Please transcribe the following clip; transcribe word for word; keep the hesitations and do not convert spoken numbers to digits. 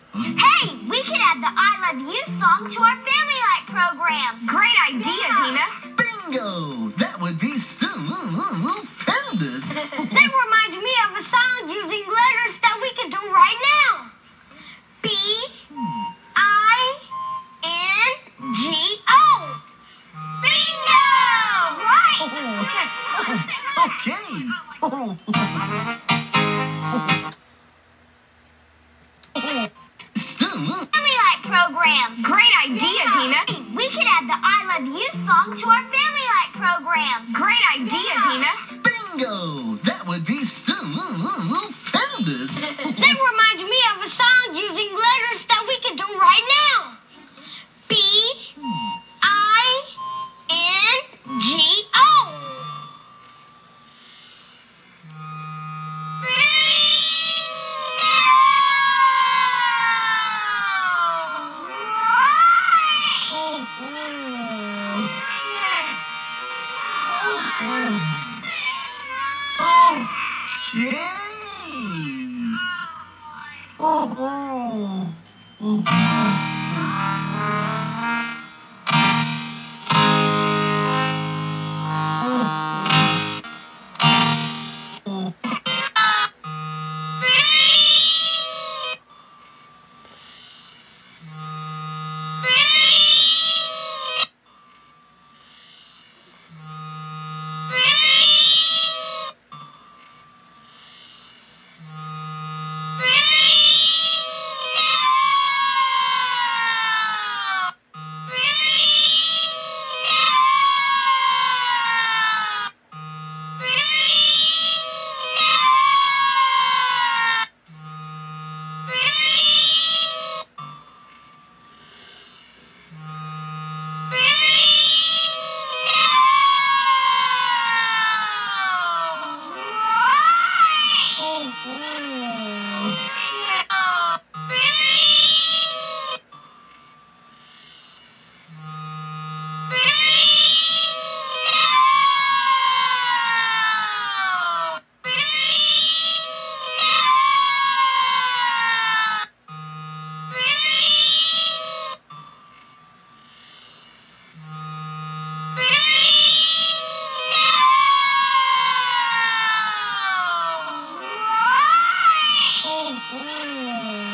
Hey, we could add the I Love You song to our Family Light program. Great idea, Yeah. Tina. Bingo! That would be stupendous. That reminds me of a song using letters that we could do right now. B I N G O. Bingo! Right. Okay. Oh. Stu. Family Light program. Great idea, Tina. Hey, we could add the I Love You song to our Family Light program. Great idea, Yeah. Tina. Bingo! That would be stupendous. That reminds me of a song using letters that we could do right now. B I N G O. Okay. Oh, oh. Oh.